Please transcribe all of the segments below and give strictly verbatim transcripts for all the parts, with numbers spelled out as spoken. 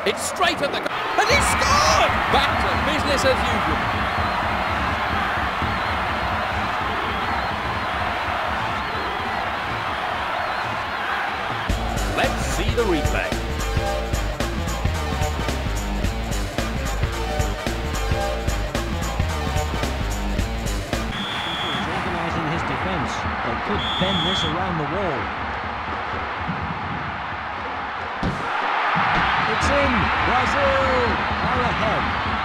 It's straight at the... And he scored! Back to business as usual. Let's see the replay. He's organising his defence. They could bend this around the wall. It's in! Brazil are ahead.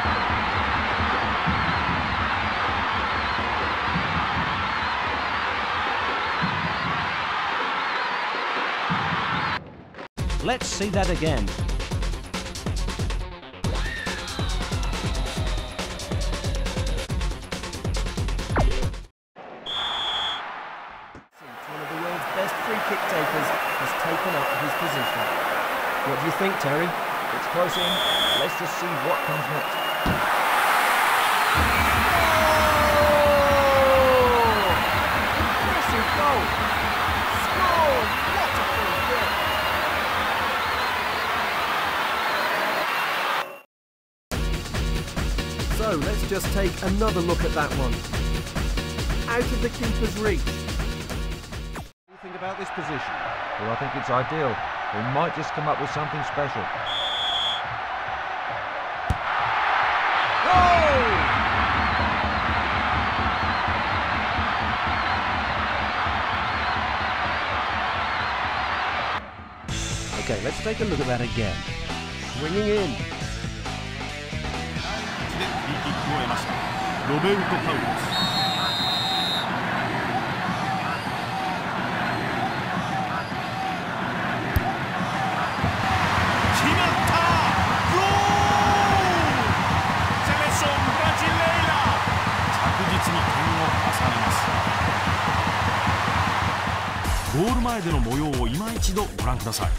Let's see that again. One of the world's best free kick takers has taken up his position. What do you think, Terry? It's close in. Let's just see what comes next. Oh! Impressive goal. Scored! What a free kick! So let's just take another look at that one. Out of the keeper's reach. What do you think about this position? Well, I think it's ideal. We might just come up with something special. Okay, let's take a look at that again. Swinging in. フリーキックを得ました。ロベルト・パウロス。決まった！ゴール！セレソン・ブラジレイラ！着実に点を重ねます。ゴール前での模様を今一度ご覧ください。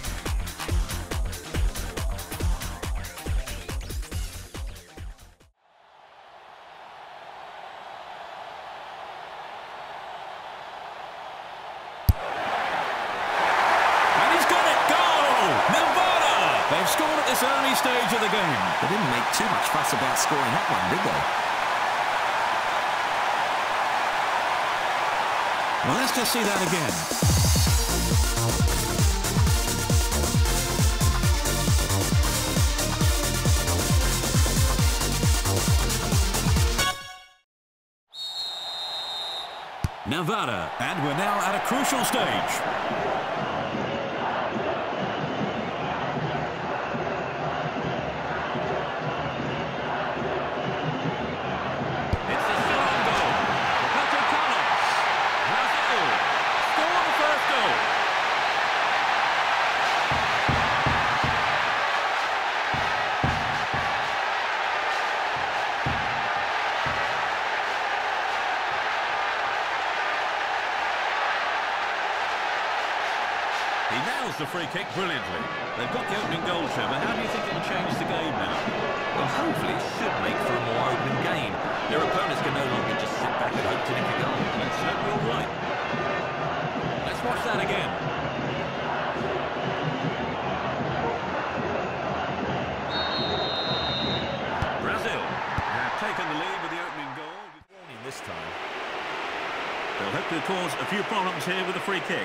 They've scored at this early stage of the game. They didn't make too much fuss about scoring that one, did they? Well, let's just see that again. Nevada, and we're now at a crucial stage. He nails the free kick brilliantly. They've got the opening goal, Trevor. How do you think it'll change the game now? Well, hopefully it should make for a more open game. Their opponents can no longer just sit back and hope to nick a goal. Let's hope you're right. Let's watch that again. Brazil have taken the lead with the opening goal. Warning this time. They'll hope to cause a few problems here with the free kick.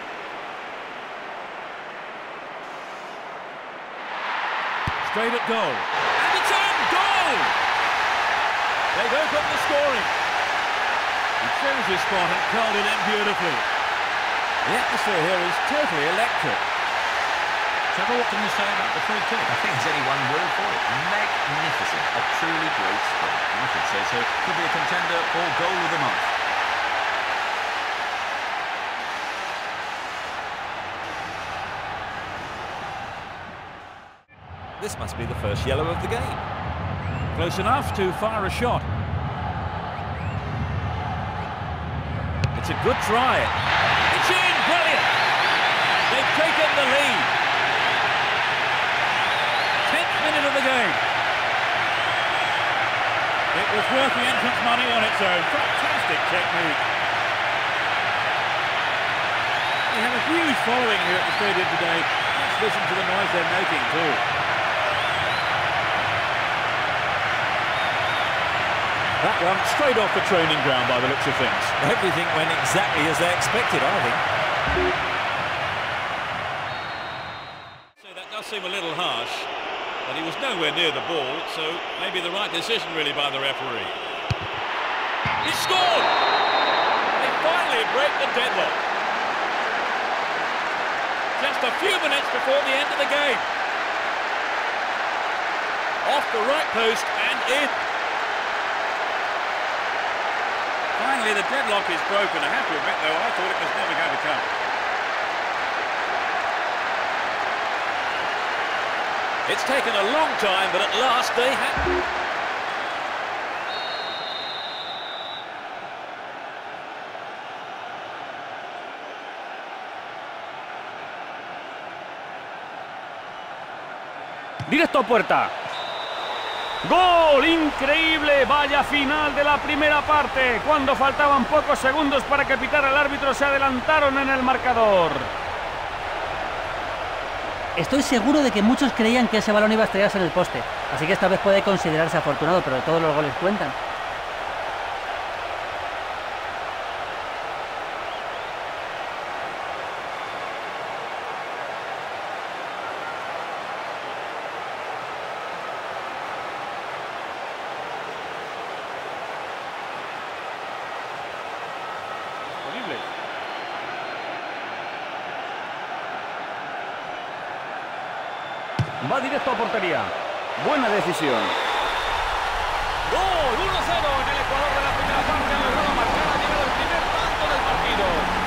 Straight at goal. And it's in! Goal! They've opened the scoring. He chose his spot and curled it in beautifully. The atmosphere here is totally electric. Trevor, what can you say about the free kick? I think there's only one word for it. Magnificent. A truly great spot. I should say so. Could be a contender for goal of the month. This must be the first yellow of the game. Close enough to fire a shot. It's a good try. It's in! Brilliant! They've taken the lead. Tenth minute of the game. It was worth the entrance money on its own. Fantastic technique. They have a huge following here at the stadium today. Let's listen to the noise they're making too. Well, straight off the training ground by the looks of things. Everything went exactly as they expected, I think. So that does seem a little harsh, but he was nowhere near the ball, so maybe the right decision really by the referee. He scored! They finally break the deadlock. Just a few minutes before the end of the game. Off the right post and in. Finally, the deadlock is broken. I have to admit, though, I thought it was never going to come. It's taken a long time, but at last they have. Directo a puerta. ¡Gol! ¡Increíble! Vaya final de la primera parte. Cuando faltaban pocos segundos para que pitara el árbitro, se adelantaron en el marcador. Estoy seguro de que muchos creían que ese balón iba a estrellarse en el poste. Así que esta vez puede considerarse afortunado, pero todos los goles cuentan. Va directo a portería. Buena decisión. Gol, uno cero en el Ecuador de la primera parte. Han logrado marcar, ha llegado el primer tanto del partido.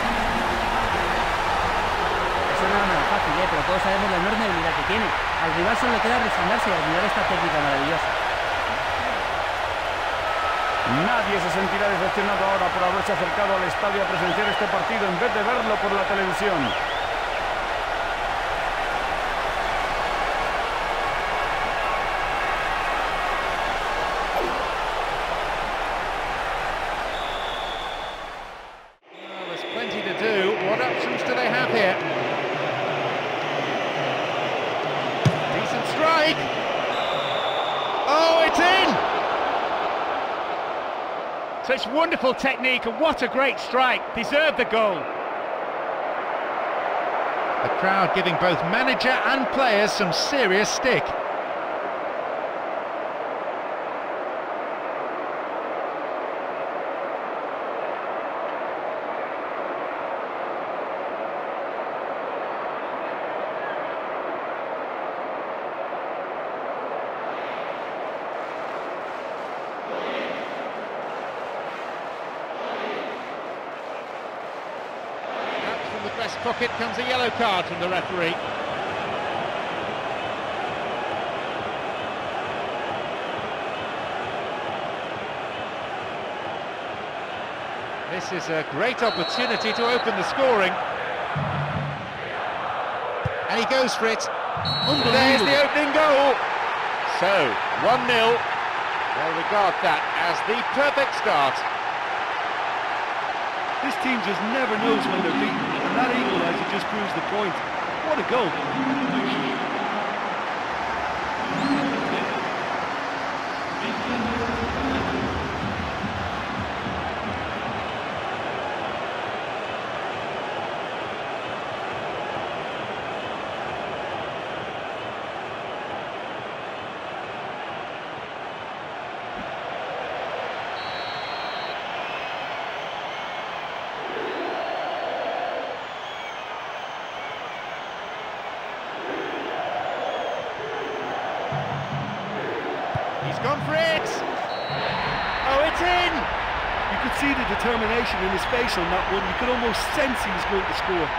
Eso no es nada fácil, ¿eh? Pero todos sabemos la enorme habilidad que tiene. Al rival solo le queda resignarse y admirar esta técnica maravillosa. Nadie se sentirá decepcionado ahora por haberse acercado al estadio a presenciar este partido en vez de verlo por la televisión. What options do they have here? Decent strike. Oh, it's in! Such wonderful technique, and what a great strike. Deserved the goal. The crowd giving both manager and players some serious stick. Breast pocket comes a yellow card from the referee. This is a great opportunity to open the scoring. And he goes for it. There's the opening goal. So, one nil. They'll regard that as the perfect start. This team just never knows when they're beaten, and that equaliser just proves the point. What a goal! He's gone for it! Oh, it's in! You could see the determination in his face on that one. You could almost sense he was going to score.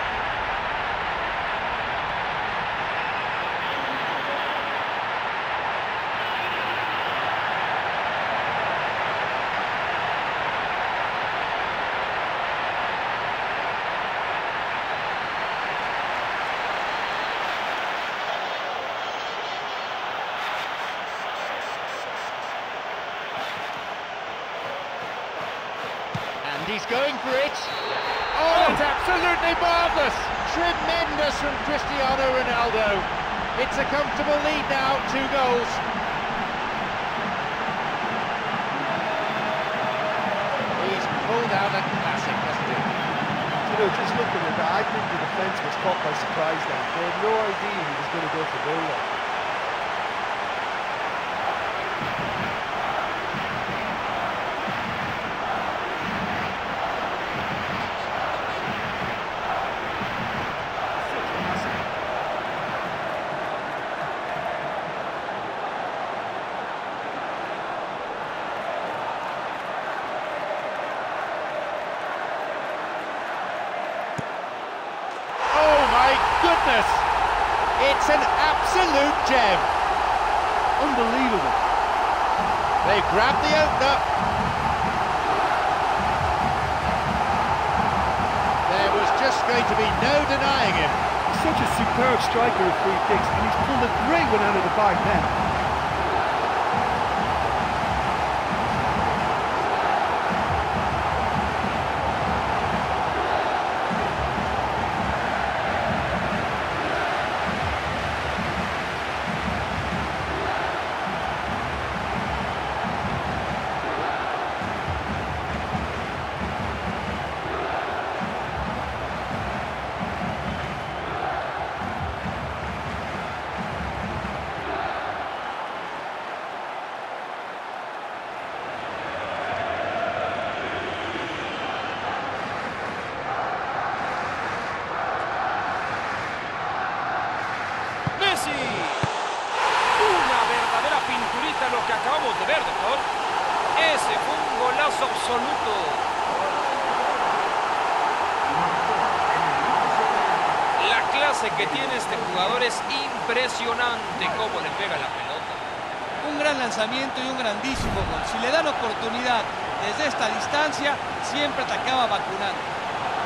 He's going for it. Oh, it's absolutely marvellous. Tremendous from Cristiano Ronaldo. It's a comfortable lead now, two goals. without a classic, doesn't it? You know, just looking at that, I think the defence was caught by surprise then. They had no idea he was going to go for goal there. Goodness, it's an absolute gem. Unbelievable. They grabbed the opener. There was just going to be no denying him. Such a superb striker of free kicks, and he's pulled a great one out of the bag then. Una verdadera pinturita lo que acabamos de ver, doctor. Ese fue un golazo absoluto. La clase que tiene este jugador es impresionante cómo le pega la pelota. Un gran lanzamiento y un grandísimo gol. Si le dan oportunidad desde esta distancia, siempre te acaba vacunando.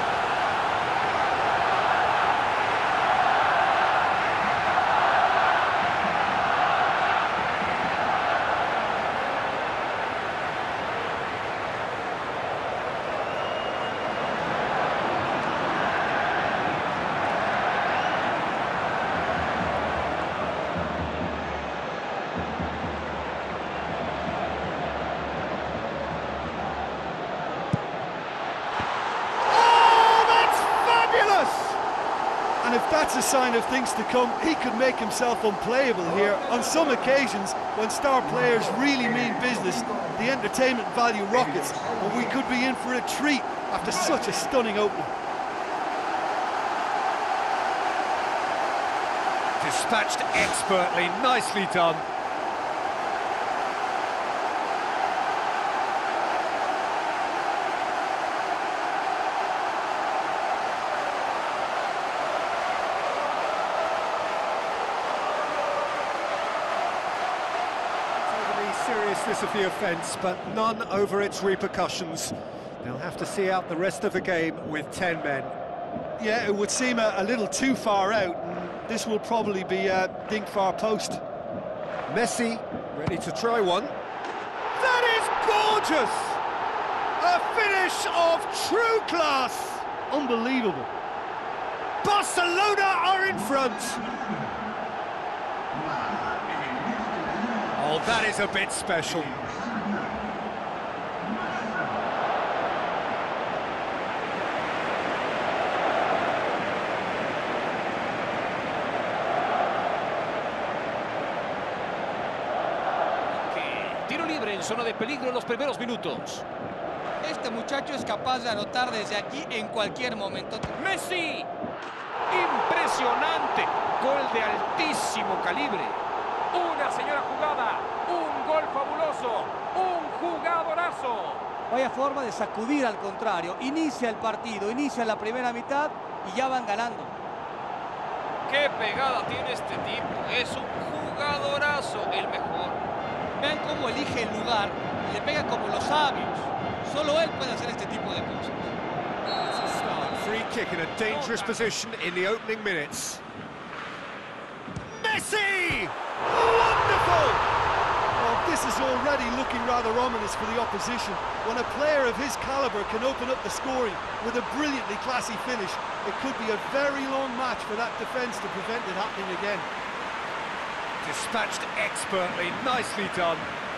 And if that's a sign of things to come, he could make himself unplayable here. On some occasions, when star players really mean business, the entertainment value rockets, and we could be in for a treat after such a stunning opening. Dispatched expertly, nicely done. Seriousness of the offence, but none over its repercussions. They'll have to see out the rest of the game with ten men. Yeah, it would seem a, a little too far out, and this will probably be a dink far post. Messi, ready to try one. That is gorgeous! A finish of true class! Unbelievable. Barcelona are in front! Oh, that is a bit special. Tiro libre en zona de peligro en los primeros minutos. Este muchacho es capaz de anotar desde aquí en cualquier momento. ¡Messi! ¡Impresionante! Gol de altísimo calibre. Una señora jugada, un gol fabuloso, un jugadorazo. Vaya forma de sacudir al contrario. Inicia el partido, inicia la primera mitad y ya van ganando. ¡Qué pegada tiene este tipo! Es un jugadorazo, el mejor. Vean cómo elige el lugar y le pega como los sabios. Solo él puede hacer este tipo de cosas. Free kick in a dangerous position in the opening minutes. Messi! Wonderful! Oh, this is already looking rather ominous for the opposition. When a player of his calibre can open up the scoring with a brilliantly classy finish, it could be a very long match for that defence to prevent it happening again. Dispatched expertly, nicely done.